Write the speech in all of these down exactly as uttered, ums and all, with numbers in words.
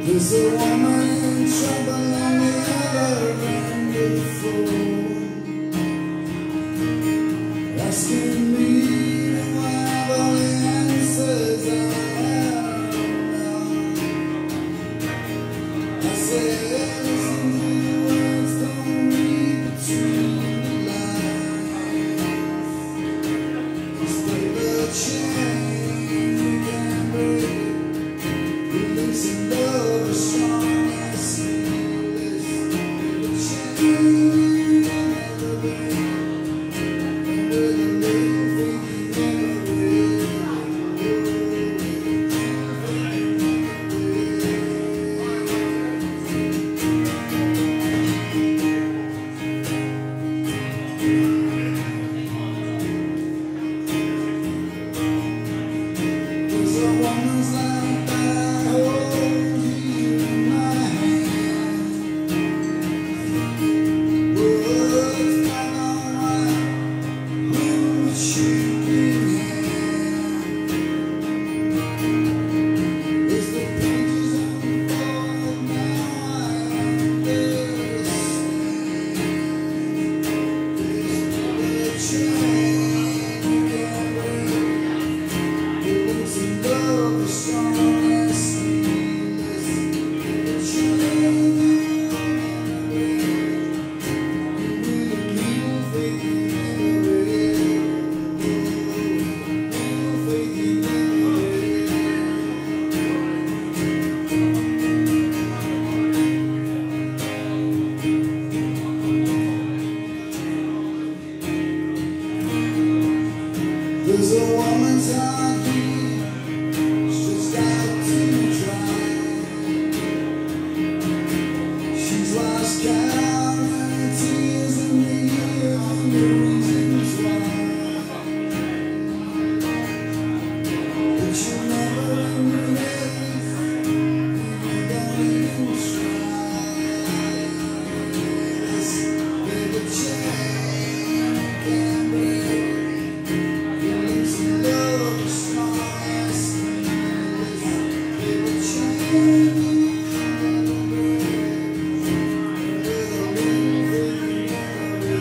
There's a woman in trouble on the other end of the phone, asking me to have all the answers I have now. I say, listen to the words, don't read between the lines. Just take the chain, you can't break it. Release and love is strong as seamless. The chain never break. And with a little faith you never will. There's a woman's life that holds you in my hand. Words black on white, wind with shaking hand. As the pages unfold, now I understand. There's the chain you can't break. Release and love is strong as seamless. The chain you never break. And with a little faith you never will. Little faith you never will. There's a woman's heart here, stretched out to dry. She's lost count of her tears and the years and the reasons why. But you'll never embrace, you don't even try. This little chain can't break. Release and love is strong as seamless. Little chain you never break. With a little faith you never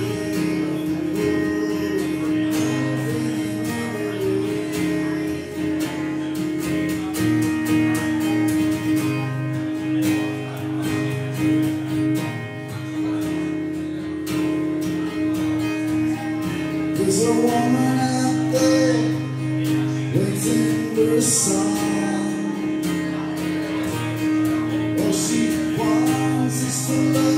will. There's a woman out there waiting for a song. All she wants is to love.